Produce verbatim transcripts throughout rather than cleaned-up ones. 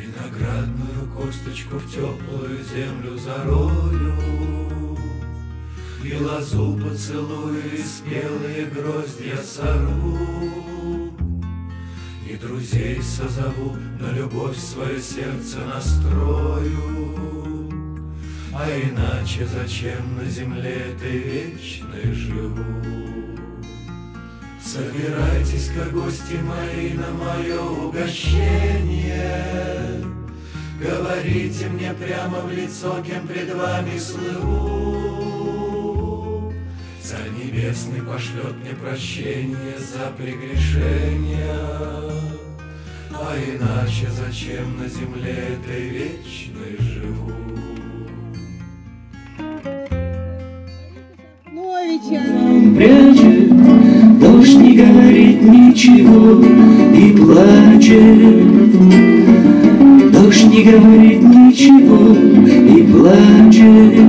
Виноградную косточку в теплую землю зарою, и лозу поцелую, и спелые гроздья сорву, и друзей созову, на любовь свое сердце настрою. А иначе зачем на земле этой вечной живу? Собирайтесь-ка, гости мои, на мое угощение, говорите мне прямо в лицо, кем пред вами слыву. Царь Небесный пошлет мне прощение за прегрешения, а иначе зачем на земле этой вечной живу? Прячет, дождь не говорит ничего и плачет. Дождь не говорит ничего и плачет.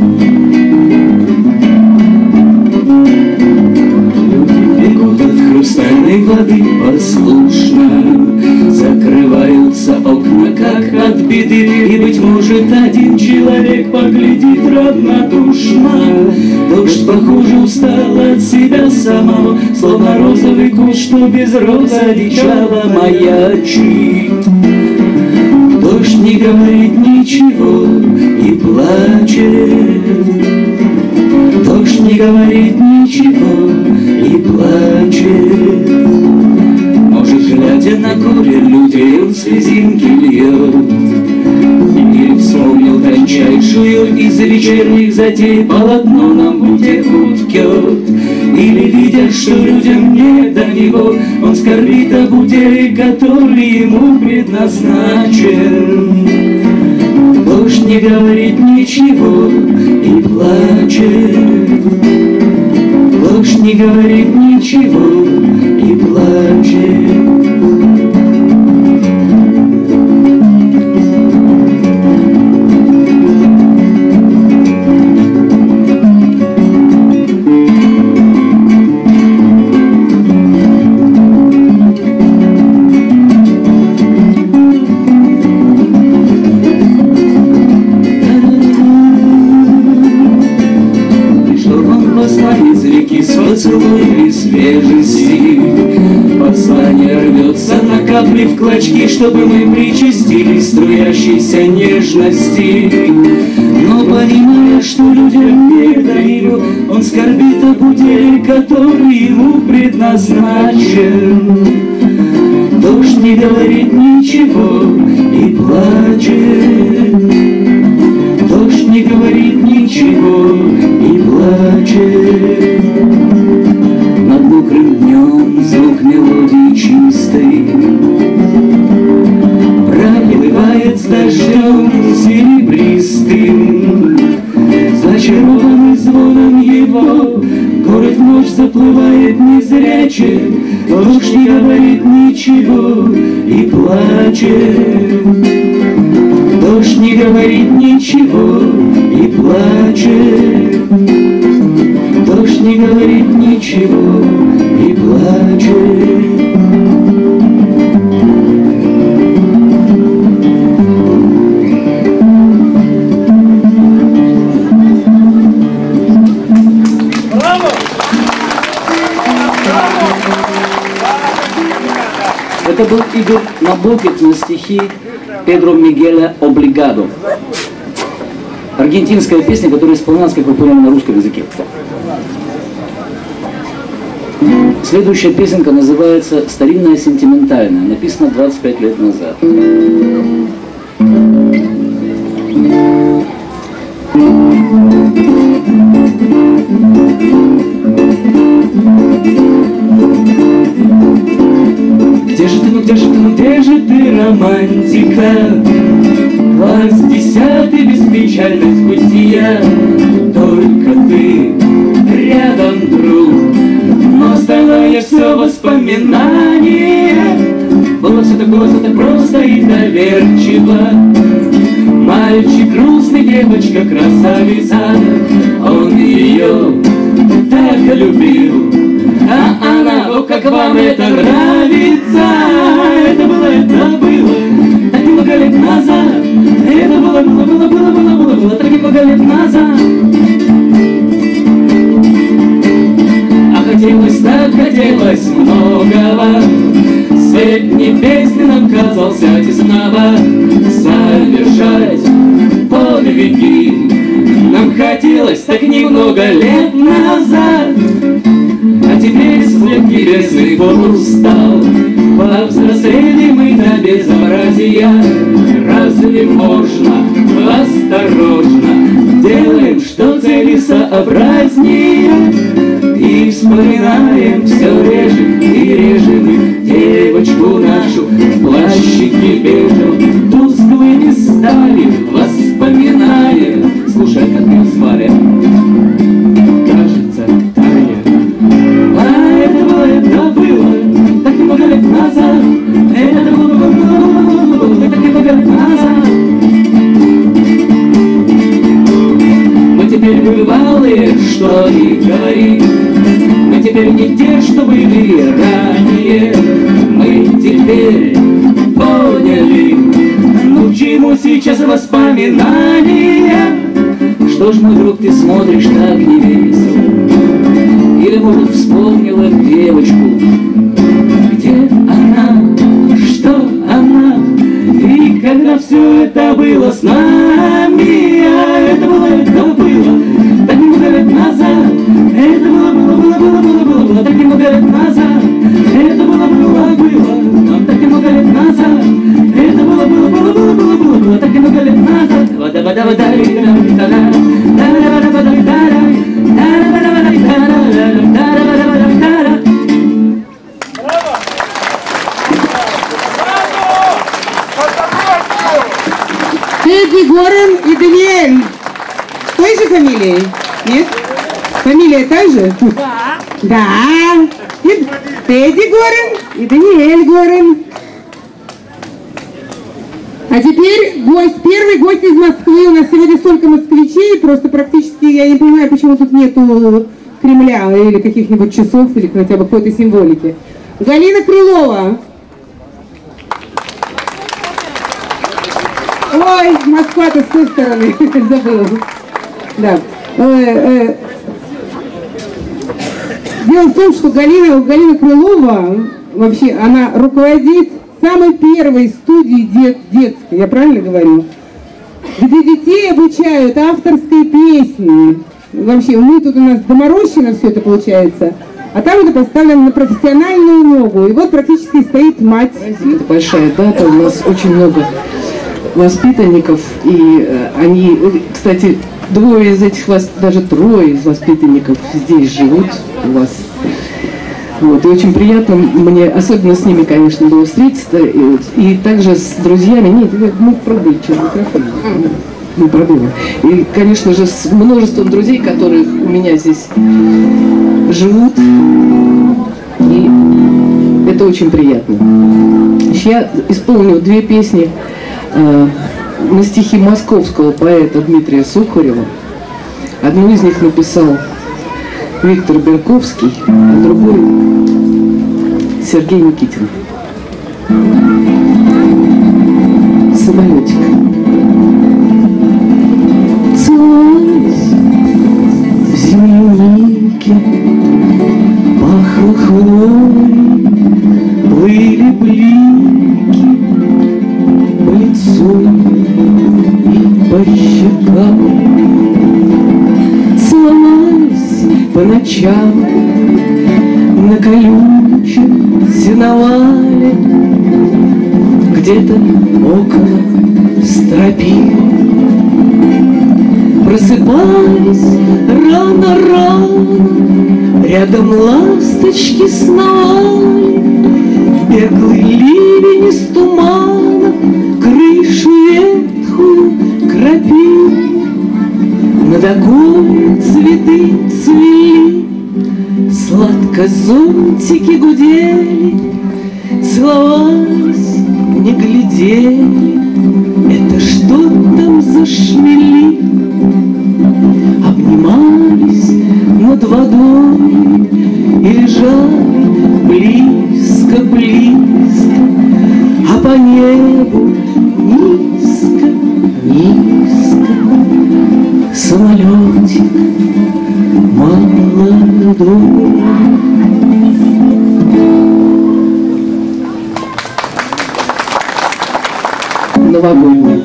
Люди бегут от хрустальной воды послушно, закрываются окна, как от беды, и, быть может, один человек поглядит равнодушно. Дождь, похоже, устал от себя самого, словно розовый куст, что без роз одичало, маячит. Дождь не говорит ничего и плачет. Дождь не говорит ничего и плачет. Может, глядя на горе людей, он слезинки льет, или вспомнил тончайшую из вечерних затей полотно нам утеху ткет, или, видя, что людям не до него, он скорбит об уделе, который ему предназначен. Дождь не говорит ничего и плачет. Дождь не говорит ничего и плачет. Поцелуй свежести, послание рвется на капли в клочки, чтобы мы причастились струящейся нежности. Но, понимая, что людям не до него, он скорбит об уделе, который ему предназначен. Дождь не говорит ничего и плачет. Дождь не говорит ничего и плачет. Над мокрым днем звук мелодии чистой проплывает с дождем серебристым. Зачарованный звоном его, город в ночь заплывает незряче. Дождь не говорит ничего и плачет. Дождь не говорит ничего и плачет. Дождь не говорит ничего и плачет. Это был Игорь Набокет на стихи Педро Мигеля «Облигадо». Аргентинская песня, которая исполнялась, как вы поняли, на русском языке. Следующая песенка называется «Старинная сентиментальная», написана двадцать пять лет назад. Где же ты, ну где же ты, ну где же ты, романтика? Класс десятый, беспечальность бытия. Только ты рядом, друг, но остальное все воспоминания. Было все так, было все так просто и доверчиво. Мальчик грустный, девочка красавица. Он ее так любил, а она, о, как вам это нравится. Это было, это было так много лет лукаво. Свет небесный нам казался тесново. Совершать подвиги нам хотелось так немного лет назад. А теперь свет небесный устал. Повзрослели мы до безобразия. Разве можно осторожно делаем, что целесообразнее? И вспоминаем все реже и реже мы девочку нашу в плащике бежим. Тусклыми стали воспоминаем. Слушай, как ее звали? Кажется, Таня. А это было, это было так много лет назад. Это было, было, было, было так много лет назад. Мы теперь бывалые, что и говорить. Мы теперь не те, что были ранее. Мы теперь поняли, ну к чему сейчас воспоминания. Что ж, мой друг, ты смотришь так невесело? Или, может, вспомнила девочку? Где она? Что она? И когда все это было с нами, а это было, это было так много лет назад. Это было, было, было, было, было, было, было так много лет назад. Это было, было, было, но так много лет назад. Это было, было, было, было, было, было, было так много лет назад. Вода, вода, вода, вода, Тедди Горен и Даниэль. Той же фамилией? Нет? Фамилия та же? Да. Да. И Тедди Горен и Даниэль Горен. А теперь гость, первый гость из Москвы. У нас сегодня столько москвичей, просто практически я не понимаю, почему тут нету Кремля или каких-нибудь часов, или хотя бы какой-то символики. Галина Крылова. Ой, Москва-то с той стороны, забыла. Да. Э, э. Дело в том, что Галина, Галина Крылова, вообще, она руководит самой первой студией дет, детской, я правильно говорю? Где детей обучают авторской песни. Вообще, мы тут у нас доморощено все это получается, а там это поставлено на профессиональную ногу. И вот практически стоит мать. Это большая дата, у нас очень много воспитанников, и э, они, кстати, двое из этих, даже трое из воспитанников здесь живут у вас. Вот, и очень приятно мне, особенно с ними, конечно, было встретиться, и, и также с друзьями. Нет, мы пробыли через микрофон. Мы пробыли. И, конечно же, с множеством друзей, которые у меня здесь живут. И это очень приятно. Я исполню две песни э, на стихи московского поэта Дмитрия Сухарева. Одну из них написал Виктор Берковский, а другой Сергей Никитин. Самолетик. Целуясь в землянике, пахло хвоей, плыли блики по лицу и по щекам. Целовались по ночам на колючем сеновале, где-то около стропил. Просыпались рано-рано, рядом ласточки сновали, беглый ливень из тумана крышу ветхую кропил. Над окном цветы цвели, сладко зонтики гудели, целовались, не глядели, это что там за шмели? Обнимались над водой и лежали близко-близко, а по небу низко-низко самолетик молодой. новогодним.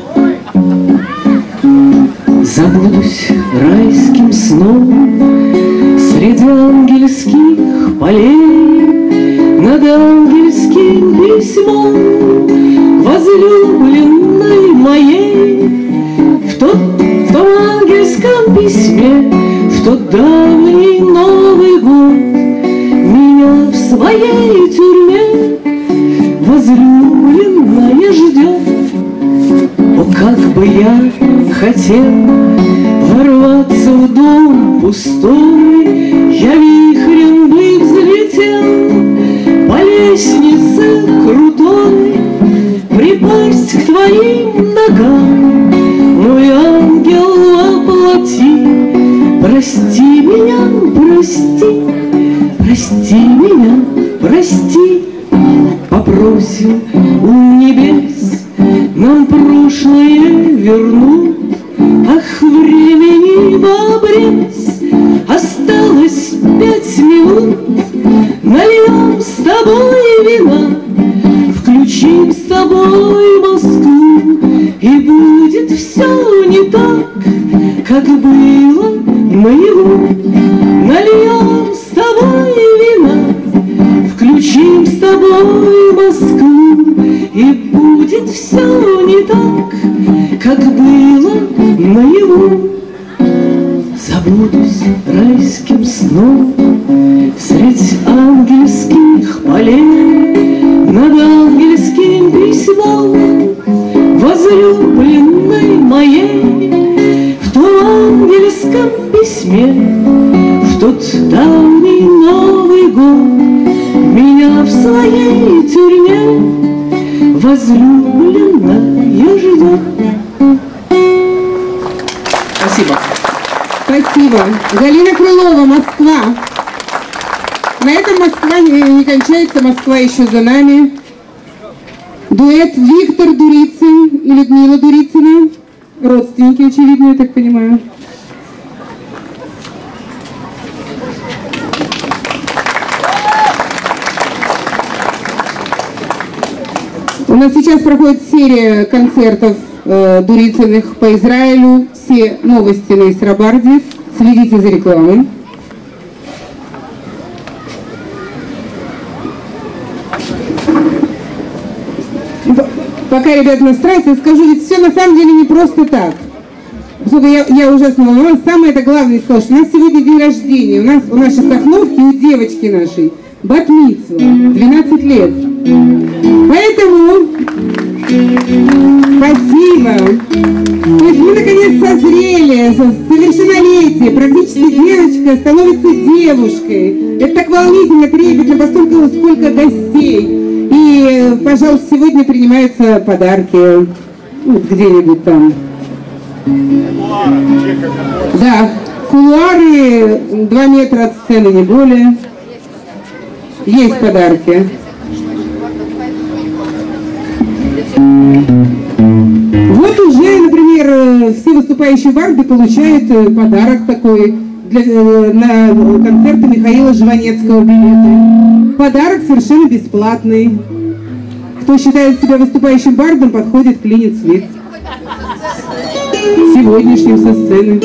Забудусь райским сном среди ангельских полей, над ангельским письмом возлюбленной моей. В тот, в том ангельском письме, в тот давний Новый год меня в своей тюрьме возлюбленная ждет. О, как бы я хотел ворваться в дом пустой, я вихрем бы взлетел по лестнице крутой, припасть к твоим ногам, мой ангел воплоти. Прости меня, прости, прости меня, прости, попросим у небес нам прошлое вернуть. Ах, времени в обрез осталось пять минут. Нальем с тобой вина, включим с тобой Москву, и будет все не так, как было наяву. Нальем с тобой вина, включим с тобой Москву, и будет все не так, как было наяву. Забудусь райским сном средь ангельских полей, над ангельским письмом возлюбленной моей. В том ангельском письме, в тот давний Новый год меня в своей тюрьме возлюбленная ждет. Спасибо. Спасибо. Галина Крылова, Москва. На этом Москва не, не кончается, Москва еще за нами. Дуэт Виктор Дурицын и Людмила Дурицына. Родственники, очевидно, я так понимаю. У нас сейчас проходит серия концертов э, Дурицыных по Израилю. Все новости на Исрабарде. Следите за рекламой. Пока ребята настраиваются, я скажу, ведь все на самом деле не просто так. Чтобы я, я ужасно волновалась. Самое это главное сказать, что у нас сегодня день рождения. У нас у нашей Сахновки, у девочки нашей, бат-мицва, двенадцать лет. Поэтому спасибо. То есть мы наконец созрели, совершеннолетие. Практически девочка становится девушкой. Это так волнительно, трепетно, поскольку сколько гостей. И, пожалуйста, сегодня принимаются подарки. Вот где-нибудь там. Да, кулуары два метра от сцены, не более. Есть подарки. Вот уже, например, все выступающие барды получают подарок такой для, на концерты Михаила Жванецкого билеты. Подарок совершенно бесплатный. Кто считает себя выступающим бардом, подходит к Лине Цвет. Сегодняшним со сцены.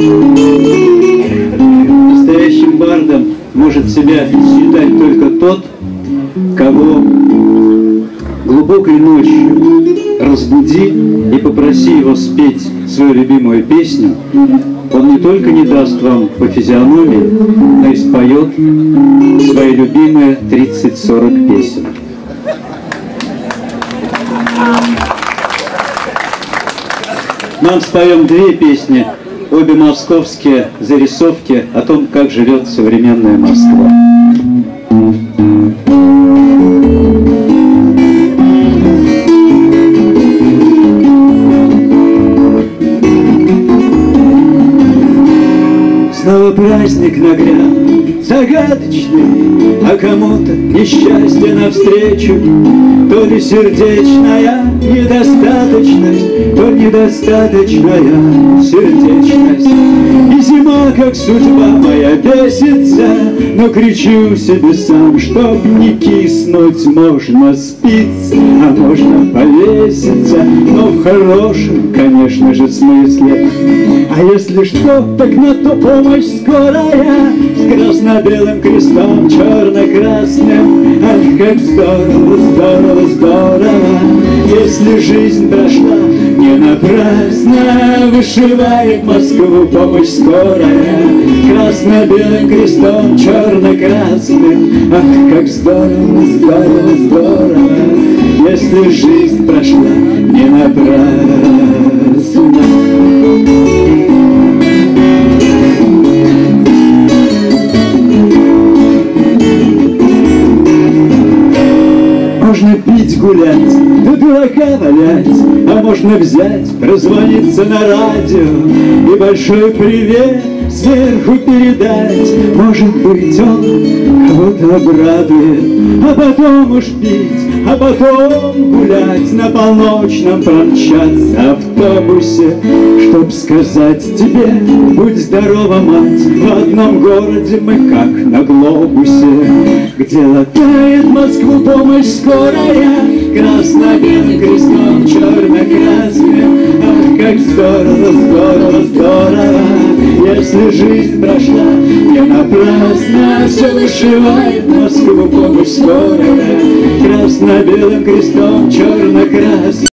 Настоящим бардом может себя считать только тот, кого глубокой ночью разбуди и попроси его спеть свою любимую песню, он не только не даст вам по физиономии, но и споет свои любимые тридцать-сорок песен. Мы споем две песни, обе московские зарисовки о том, как живет современная Москва. Снова праздник нагрянул, загадочный, а кому-то несчастье навстречу. То ли сердечная недостаточность, то недостаточная сердечность. И зима, как судьба моя, бесится, но кричу себе сам, чтоб не киснуть. Можно спиться, а можно повеситься, но в хорошем, конечно же, смысле. А если что, так на то помощь скорая, с красно-белым крестом, черно-красным. Ах, как здорово, здорово, здорово, если жизнь прошла не напрасно. Вышивает Москву помощь скорая, красно-белым крестом, черно-красным. Ах, как здорово, здорово, здорово, если жизнь прошла не напрасно. Можно пить, гулять, да дурака валять, а можно взять, прозвониться на радио и большой привет сверху передать. Может быть, он кого-то обрадует, а потом уж пить, а потом гулять, на полночном промчаться автобусе, чтоб сказать тебе: будь здорова, мать, в одном городе мы как на глобусе. Где латает Москву помощь скорая, красно-белым крестом, черно-красным. Ах, как здорово, здорово, здорово, если жизнь прошла не напрасно. Все вышивает Москву помощь скорая, красно-белым крестом, черно-красным.